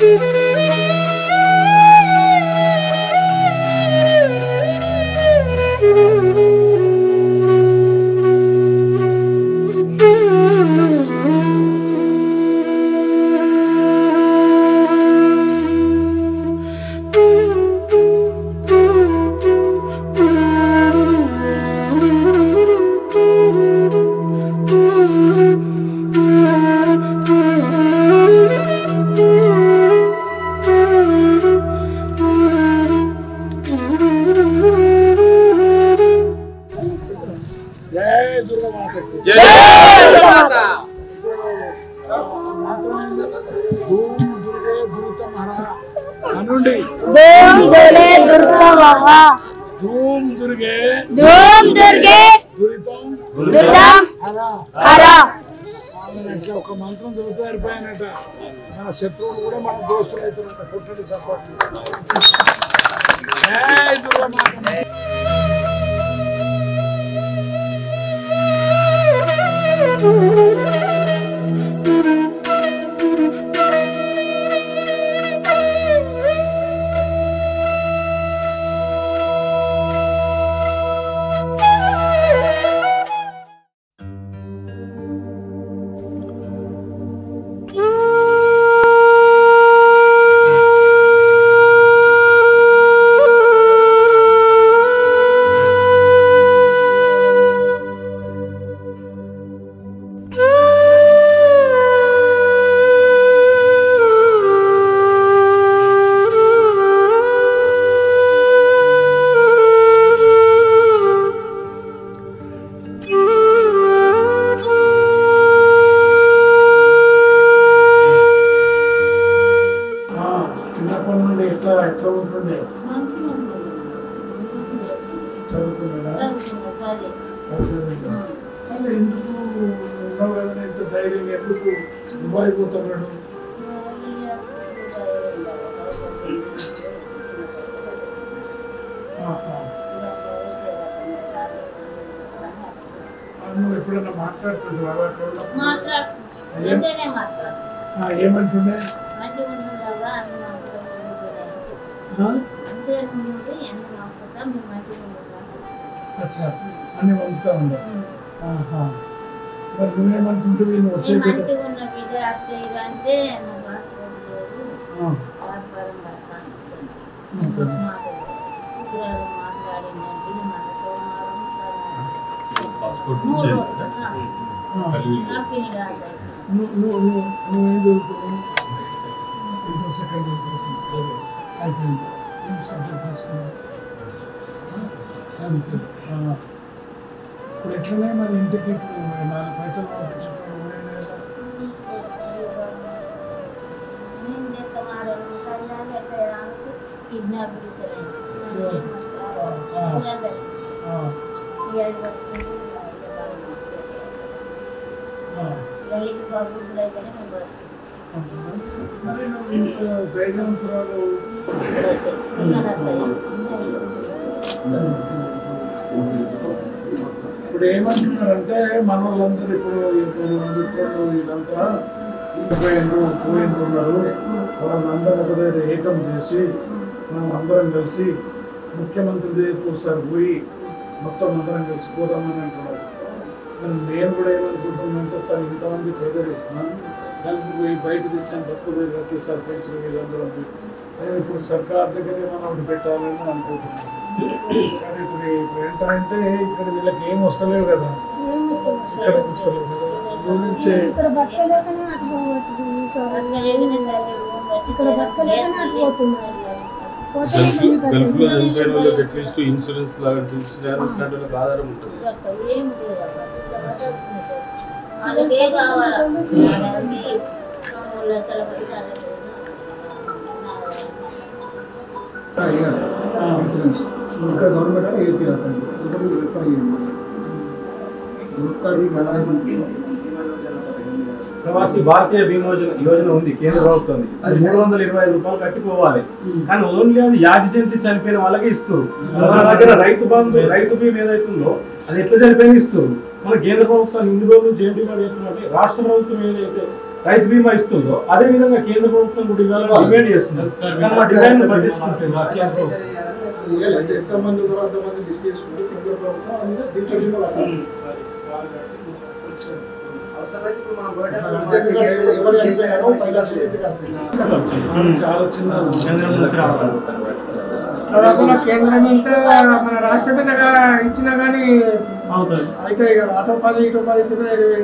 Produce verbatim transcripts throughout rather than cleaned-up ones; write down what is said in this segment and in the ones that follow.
धूम दुर्गे धूम दुर्गे दुर्गम हरा ఒక మంత్రం చదువుతారిపోయానట మన శత్రువులు కూడా మన దోస్తులు అవుతారంట కొట్టడి సపోర్ట్ జై దుర్గామాత నువ్వు ఎప్పుడైనా మాట్లాడుతున్నావా ఏమంటుండే అచ్చా అని పంపుతా ఉందా మరి నువ్వేమంటుంటుంది నువ్వు వచ్చే నువ్వేం చదువుతున్నావు ఇంటర్ సెకండ్ అయిపోయింది ఏం సబ్జెక్ట్ తీసుకున్నావు ఇప్పుడు ఎట్లనే మరి ఇంటికి ఇప్పుడు నాలుగు పైసలు మరి నువ్వు ఇంత ధైర్యవంతురాలు ఇప్పుడు ఏమంటున్నారంటే మన వాళ్ళందరూ ఇప్పుడు మిత్రులు ఇదంతా పోయిండ్రు పోయిండ్రు ఉన్నారు వాళ్ళందరూ ఒక దగ్గర ఏకం చేసి మనం అందరం కలిసి ముఖ్యమంత్రి దగ్గర సార్ పోయి మొత్తం అందరం కలిసి పోదామని అంటున్నారు. మరి నేను కూడా ఏమనుకుంటున్నానంటే సార్ ఇంతమంది పేదలు కలిసి పోయి బయట తీసాను బతుకుపోయి ప్రతి సర్పంచులు వీళ్ళందరం పోయి నేను ఇప్పుడు సర్కార్ దగ్గర ఏమైనా ఒకటి పెట్టాలని అనుకుంటున్నాను. కానీ ఇప్పుడు ఇప్పుడు ఏంటంటే ఇక్కడ వీళ్ళకి ఏం వస్తలేవు కదా, ఇక్కడ ఏం వస్తలేవు కదా, అందులో నుంచే ఇన్సూరెన్స్ లాగా ఆధారం ఉంటుంది. ఇక్కడ గవర్నమెంట్ ఏపీ ప్రవాసీ భారతీయ బీమా యోజన ఉంది కేంద్ర ప్రభుత్వం, అది మూడు వందల ఇరవై ఐదు రూపాయలు కట్టిపోవాలి. కానీ ఓన్లీ అది యాది జంతి చనిపోయిన వాళ్ళకి ఇస్తారు. మన దగ్గర రైతు బంధు రైతు బీమా ఏదైతుందో అది ఎట్లా చనిపోయిన ఇస్తారు. మన కేంద్ర ప్రభుత్వం ఇన్ని రోజులు జేఎన్టీ వాడు చెప్తున్నట్టు రాష్ట్ర ప్రభుత్వం ఏదైతే రైతు బీమా ఇస్తుందో అదే విధంగా కేంద్ర ప్రభుత్వం కూడా ఇవ్వాలని డిమాండ్ చేస్తున్నారు. కానీ మా డిమాండ్ పట్టించుకుంటుంది చాలా చిన్న కేంద్రం ఇంకా మన రాష్ట్రపతిగా ఇచ్చినా కానీ అయితే అటో పది ఇటో పది ఇచ్చిన ఇరవై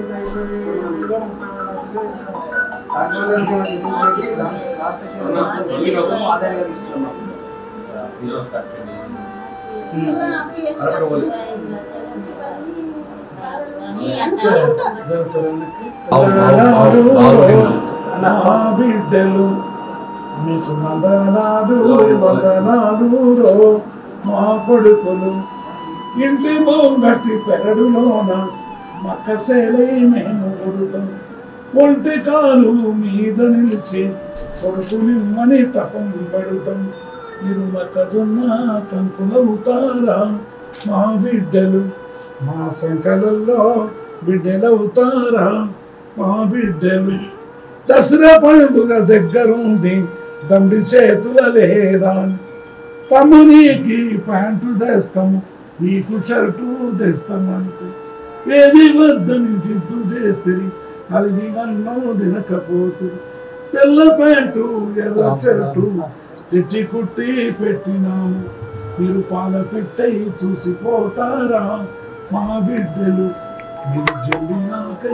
బిడ్డలు మీకు వందనాలు వందనాలు మా కొడుకులు ఇంటి బొంగట్టి పెరడులోన మక్కసేలై మేము కొడుతాం ఒంటి కాలు మీద నిలిచి కొడుకునిమ్మని తపం పడుతాం మీరు మొక్కజొన్న కంకులవుతారా మా బిడ్డలు మా సంకలల్లో బిడ్డలవుతారా మా బిడ్డలు దసరా పండుగ దగ్గరుండి దండి చేతుల లేదా తమ్మునికి ప్యాంటు తెస్తాము నీకు షర్టు తెస్తామంటూ ఏది వద్దని జిద్దు చేస్తే అది అన్నం తినకపోతే తెల్ల ప్యాంటు ఎర్ర షర్టు తెచ్చి కుట్టి పెట్టినాము మీరు పాల పెట్టై చూసిపోతారా మా బిడ్డలు మీరు జల్లినాకై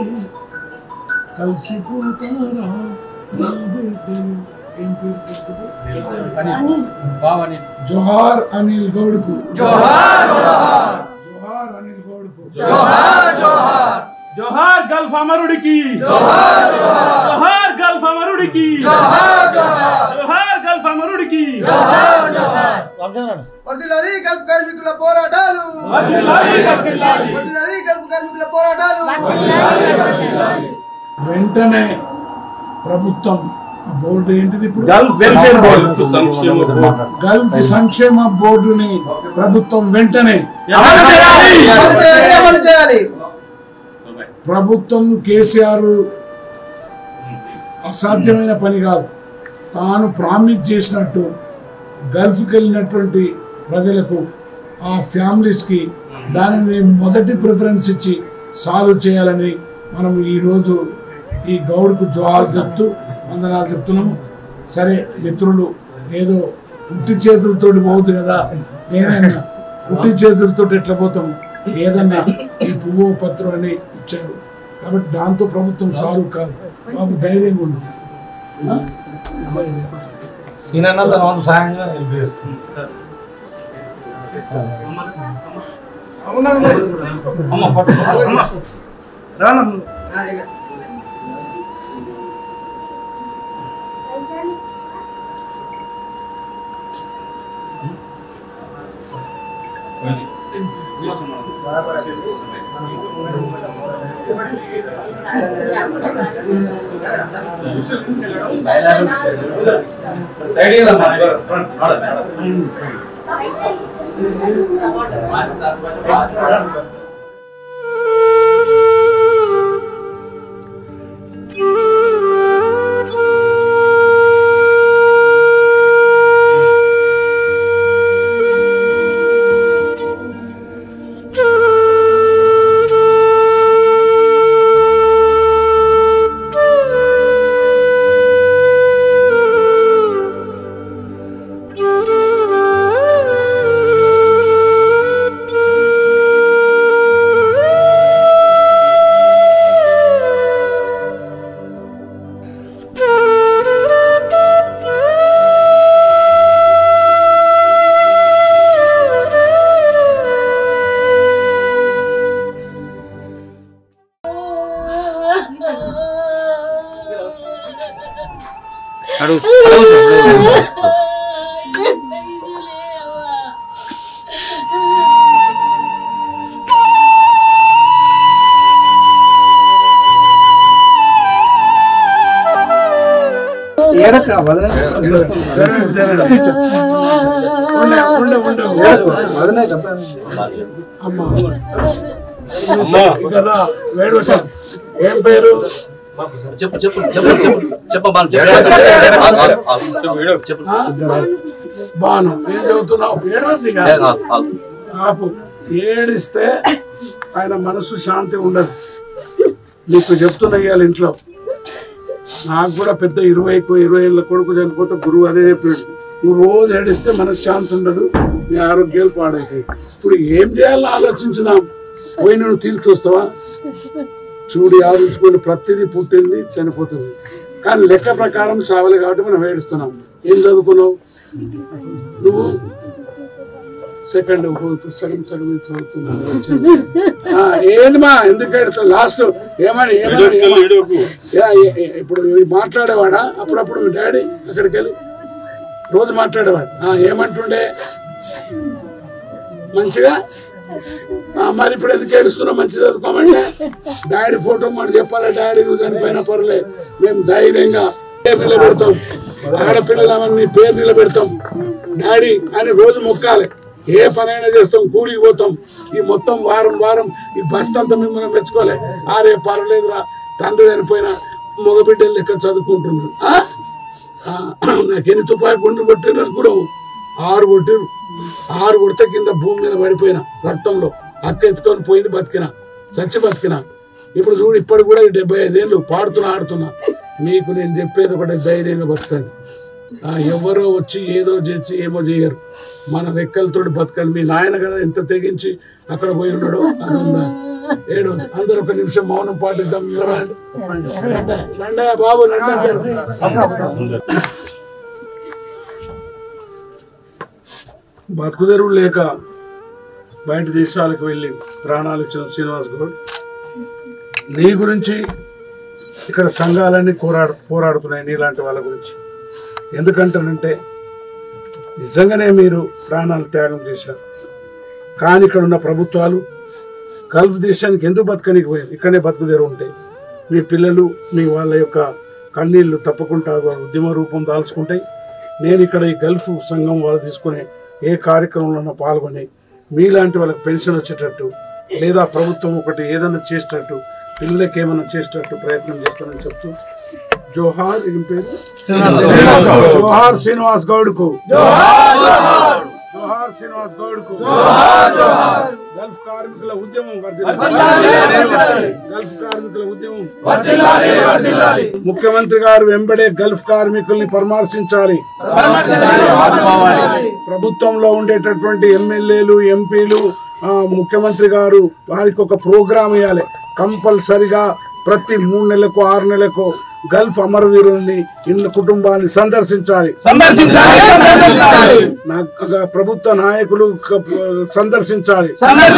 కలిసిపోతారా మా బిడ్డలు. ఏం పేరు? జోహార్ అనిల్ గౌడ్కు జోహార్ అనిల్ గౌడ్కు జోహార్ గల్ఫ్ అమరుడికి జోహార్ గల్ఫ్ అమరుడికి జోహార్ గల్ఫ్ అమరుడికి వర్ధిల్లాలి గల్ఫ్ కార్మికుల పోరాటాలు వర్ధిల్లాలి గల్ఫ్ కార్మికుల పోరాటాలు. వెంటనే ప్రభుత్వం బోర్డు ఏంటిది ఇప్పుడు గల్ఫ్ సంక్షేమ బోర్డుని ప్రభుత్వం వెంటనే ప్రభుత్వం కేసీఆర్ అసాధ్యమైన పని కాదు, తాను ప్రామిస్ చేసినట్టు గల్ఫ్కి వెళ్ళినటువంటి ప్రజలకు ఆ ఫ్యామిలీస్కి దానిని మొదటి ప్రిఫరెన్స్ ఇచ్చి సాల్వ్ చేయాలని మనం ఈరోజు ఈ గౌడ్కు జోహార్ చెప్తూ వందనాలు చెప్తున్నాము. సరే మిత్రులు ఏదో పుట్టి చేతులతో పోదు కదా, నేనైనా పుట్టి చేతులతో ఎట్లా పోతాం, ఏదన్నా ఈ పువ్వు పత్రం అని ఇచ్చారు కాబట్టి దాంతో ప్రభుత్వం సారు కాదు. మాకు ధైర్యంగా ఉంది. ఏం పేరు? చెప్పు చెప్పు చెప్పు చెప్పు చెప్పబాను చెప్పు బాను ఏం చదువుతున్నావు? ఏడవద్దిగా ఆపు. ఏడిస్తే ఆయన మనసు శాంతి ఉండదు. నీకు చెప్తున్నా ఇవాళ ఇంట్లో నాకు కూడా పెద్ద ఇరవై ఇరవై ఏళ్ళ కొడుకు చనిపోతే గురువు అదే చెప్పాడు, నువ్వు రోజు ఏడిస్తే మనసు శాంతి ఉండదు, నీ ఆరోగ్యాలు పాడవుతాయి. ఇప్పుడు ఏం చేయాలని ఆలోచించుదాం. పోయి నువ్వు తీసుకొస్తావా? చూడు ఆలోచించుకొని ప్రతిదీ పుట్టింది చనిపోతుంది, కానీ లెక్క ప్రకారం చావాలి కాబట్టి మనం ఏడుస్తున్నాం. ఏం చదువుకున్నావు నువ్వు? సెకండ్ పుస్తకం చదివి చదువుతున్నావు. ఏందిమా ఎందుకు ఏడుస్తావు? లాస్ట్ ఏమని ఏమని ఇప్పుడు మాట్లాడేవాడా? అప్పుడప్పుడు మీ డాడీ అక్కడికి వెళ్ళి రోజు మాట్లాడేవాడు. ఏమంటుండే మంచిగా? మరి ఇప్పుడు ఎందుకు ఏడుస్తున్నావు? మంచి చదువుకోమంటే డాడీ ఫోటో మాట చెప్పాలి. డాడీ నువ్వు చనిపోయినా పర్లే, మేము ధైర్యంగా పేరు నిలబెడతాం, ఆడపిల్లలమని పేరు నిలబెడతాం డాడీ అని రోజు మొక్కాలి. ఏ పనైనా చేస్తాం, కూలికి పోతాం. ఈ మొత్తం వారం వారం ఈ బస్తా అంతా మిమ్మల్ని మెచ్చుకోలే. ఆరే పర్లేదురా, తండ్రి చనిపోయినా మగబిడ్డలు లెక్క చదువుకుంటున్నాడు. నాకు ఎన్ని తుపాయి గుండు కొట్టినారు కూడా? ఆరు కొట్టిరు. ఆరు కొడితే కింద భూమి మీద పడిపోయినా రక్తంలో అక్క ఎత్తుకొని పోయింది, బతికినా చచ్చి బతికినా. ఇప్పుడు చూడు ఇప్పటికి కూడా డెబ్బై ఐదేళ్ళు పాడుతున్నా ఆడుతున్నా. మీకు నేను చెప్పేది ఒకటే, ధైర్యంగా బతకండి. ఎవరో వచ్చి ఏదో చేసి ఏమో చేయరు, మన రెక్కలతో బతకండి. మీ నాయన కదా ఎంత తెగించి అక్కడ పోయి ఉన్నాడో అది ఉందా? ఏడు అందరు ఒక నిమిషం మౌనం పాటిద్దాం. నండా బాబు నండా. బతుకుదెరువు లేక బయట దేశాలకు వెళ్ళి ప్రాణాలు ఇచ్చిన శ్రీనివాస్ గౌడ్, నీ గురించి ఇక్కడ సంఘాలన్నీ పోరాడు పోరాడుతున్నాయి నీలాంటి వాళ్ళ గురించి. ఎందుకంటానంటే నిజంగానే మీరు ప్రాణాలు త్యాగం చేశారు, కానీ ఇక్కడ ఉన్న ప్రభుత్వాలు గల్ఫ్ దేశానికి ఎందుకు బతకనికి పోయారు? ఇక్కడనే బతుకుదెరువు ఉంటాయి. మీ పిల్లలు మీ వాళ్ళ యొక్క కన్నీళ్లు తప్పకుండా ఉద్యమ రూపం దాల్చుకుంటాయి. నేను ఇక్కడ ఈ గల్ఫ్ సంఘం వాళ్ళు తీసుకునే ఏ కార్యక్రమంలో పాల్గొని మీలాంటి వాళ్ళకి పెన్షన్ వచ్చేటట్టు లేదా ప్రభుత్వం ఒకటి ఏదైనా చేసేటట్టు పిల్లలకి ఏమైనా చేసేటట్టు ప్రయత్నం చేస్తానని చెప్తూ జోహార్. ఏం పేరు? జోహార్ శ్రీనివాస్ గౌడ్ కు, జోహార్ శ్రీనివాస్ గౌడ్ కు. గల్ఫ్ కార్మికుల ఉద్యమం వర్ధిల్లాలి, గల్ఫ్ కార్మికుల ఉద్యమం వర్ధిల్లాలి. ముఖ్యమంత్రి గారు వెంబడే గల్ఫ్ కార్మికుల్ని పరామర్శించాలి. ప్రభుత్వంలో ఉండేటటువంటి ఎమ్మెల్యేలు ఎంపీలు ముఖ్యమంత్రి గారు వారికి ఒక ప్రోగ్రామ్ ఇవ్వాలి. కంపల్సరిగా ప్రతి మూడు నెలలకు ఆరు నెలలకు గల్ఫ్ అమరవీరుల్ని ఇన్న కుటుంబాన్ని సందర్శించాలి. ప్రభుత్వ నాయకులు సందర్శించాలి.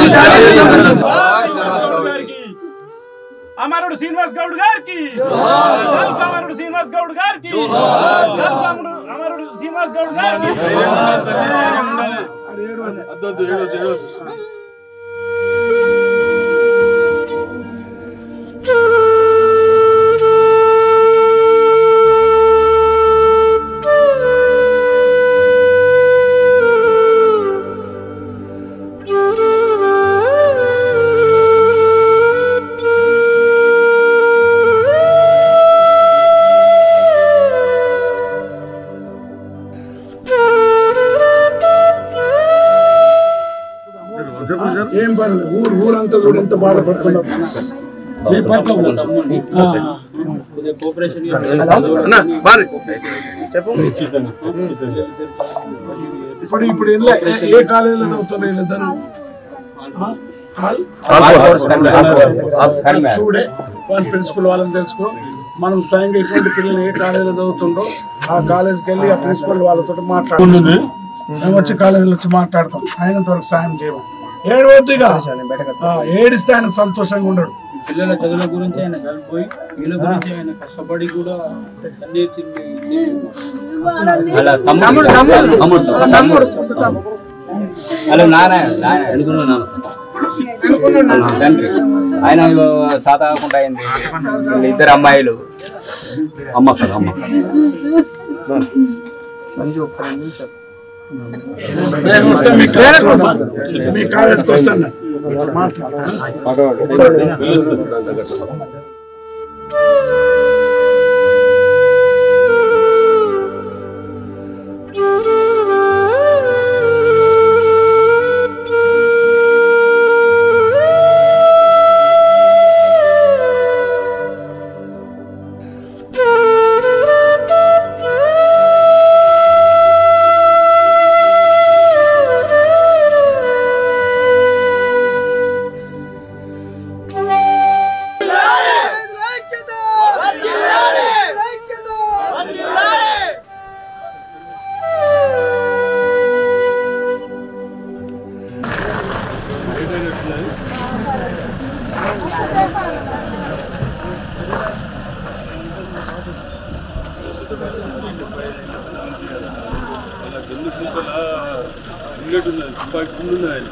అమరుడు శ్రీనివాస్ గౌడ్ గారికి, అమరుడు శ్రీనివాస్ గౌడ్ గారికి, అమరుడు శ్రీనివాస్ గౌడ్ గారికి. ఏం పర్లేదు, ఊరు ఊరంతా కూడా ఎంత బాధపడుతున్నారు మీ పట్ల. ఇప్పుడు ఇప్పుడు ఏ కాలేజీలో చదువుతున్నారు వీళ్ళిద్దరు? చూడే వాళ్ళ ప్రిన్సిపల్ వాళ్ళని తెలుసుకో. మనం స్వయంగా ఎటువంటి పిల్లలు ఏ కాలేజీలో చదువుతుండో ఆ కాలేజీకి వెళ్ళి ఆ ప్రిన్సిపల్ వాళ్ళతో మాట్లాడుతుంది. మేము వచ్చి కాలేజీలో వచ్చి మాట్లాడతాం. అయినంత వరకు సాయం చేయమని. ఏడవద్దుగా, ఏడిస్తే ఆయన సంతోషంగా ఉండడు. పిల్లల చదువుల గురించి ఆయన కలిపోయి వీళ్ళ గురించి ఆయన కష్టపడి కూడా హలో నాన్న తండ్రి ఆయన సాత కాకుండా అయింది. ఇద్దరు అమ్మాయిలు. అమ్మ సార్ అమ్మ సంజు మీ కాలేజ్కి వస్తాను మాట్లాడు. బుల్లెట్ ఉన్నది తుపాకి ఫుల్ ఉన్నది ఆయన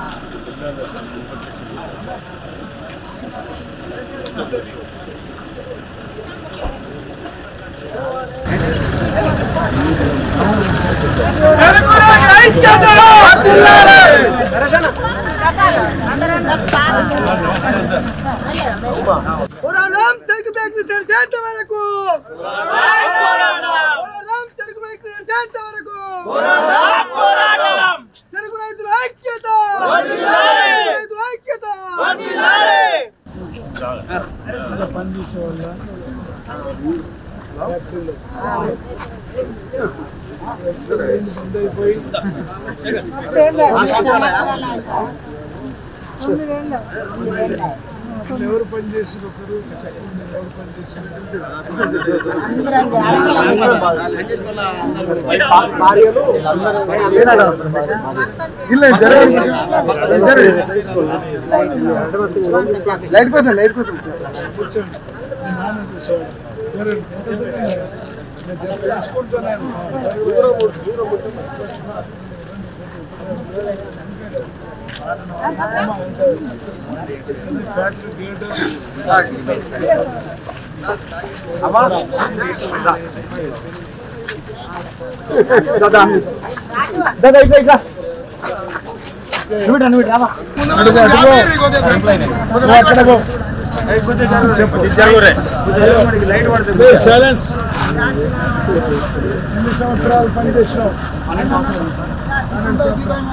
పోరాటం చెరుకు ఫ్యాక్టరీ తెరిచేంత వరకు పోరాటం చెరుకు ఫ్యాక్టరీ తెరిచేంత వరకు చెరుకు రైతుల ఐక్యత రైతుల ఐక్యత పనిచేసే వాళ్ళ ఫ్యాక్టరీలో బంద్ అయిపోయి ఎవరు పనిచేసారు ఒకరు ఎవరు పనిచేసారు లైట్ కోసం లైట్ కోసం కూర్చోండి నాన్న చూసేవాడు ఎంత జరిగింది నేను తెలుసుకుంటున్నాను ఫ్యాక్టరీ గేట్ సైలెన్స్ ఎన్ని సంవత్సరాలు పనిచేసినావు పన్నెండు సంవత్సరాలు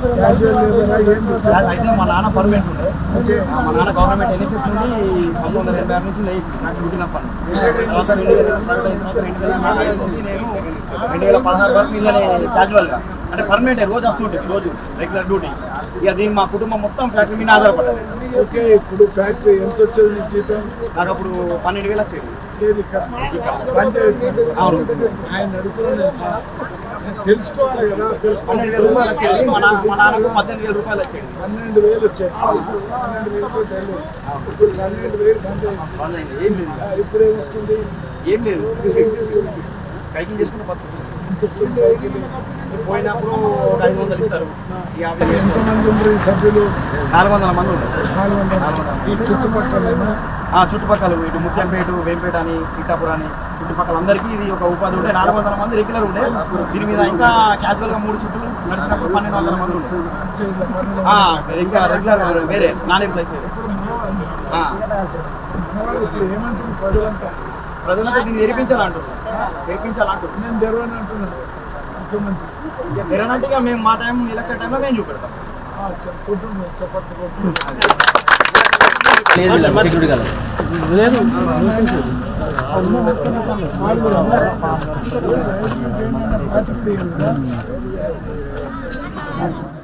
అయితే మా నాన్న పర్మనెంట్ ఉండే మా నాన్న గవర్నమెంట్ ఎన్ఎస్ఎఫ్ నుండి పంతొమ్మిది వందల ఎనభై ఆరు నుంచి లేచి నాకు డ్యూటీనప్పని తర్వాత రెండు వేల ప్రైవేట్ అయిన తర్వాత రెండు వేల నాలుగు నుండి నేను రెండు వేల పదహారు వరకు ఇళ్ళనే క్యాజువల్గా అంటే పర్మనెంట్ రోజు వస్తుంటుంది రోజు రెగ్యులర్ డ్యూటీ ఇక దీన్ని మా కుటుంబం మొత్తం ఫ్యాక్టరీ మీద ఆధారపడ్డది. ఓకే ఇప్పుడు ఫ్యాక్టరీ ఎంత వచ్చేది నీకు జీతం? నాకు అప్పుడు పన్నెండు వేలు వచ్చేది. ఏది ఇక్కడ పంచాయతీ? అవును. ఆయన అడుగుతున్నాను తెలుసుకోవాలి కదా. తెలుసు పన్నెండు వేల రూపాయలు వచ్చేది. మా మా నాన్నకు పద్దెనిమిది వేల రూపాయలు వచ్చేది. పన్నెండు వేలు వచ్చాయి. పన్నెండు వేలతో డెల్లు ఇప్పుడు పన్నెండు వేలు బంద్ అయింది. ఏం లేదు. ఇప్పుడు ఏమొస్తుంది? ఏం లేదు. ఏం చేస్తుంది? కైకింగ్ చేసుకుంటే బతుకుతుంది. ఎంత వస్తుంది కైకింగ్? పోయినప్పుడు ఒక ఐదు వందలు ఇస్తారు. ఎంతమంది ఉన్నారు ఈ సభ్యులు? నాలుగు వందల మంది ఉంటారు. నాలుగు వందల ఈ చుట్టుపక్కల చుట్టుపక్కల ఇటు ముత్యంపేట వేంపేట అని చిట్టాపుర అని చుట్టుపక్కల అందరికీ ఇది ఒక ఉపాధి ఉండే. నాలుగు వందల మంది రెగ్యులర్ ఉండే. దీని మీద ఇంకా క్యాజువల్గా మూడు చుట్టూ నడిచినప్పుడు పన్నెండు వందల మంది ఉండే. ఇంకా రెగ్యులర్ వేరే నాన్ ఎంప్లాయీస్ వేరే. ఏమంటుంది ప్రజలంతా? ప్రజలంతా దీన్ని తెరిపించాలంటారు. తెరిపించాలంటారు. నేను తెరవని అంటున్నాను ముఖ్యమంత్రి. ఇక తెరనంటే ఇక మేము మా టైం ఎలక్షన్ టైంలో మేము చూపెడతాం. కొట్టుండే చప్పట్లు కొట్టు. లేదు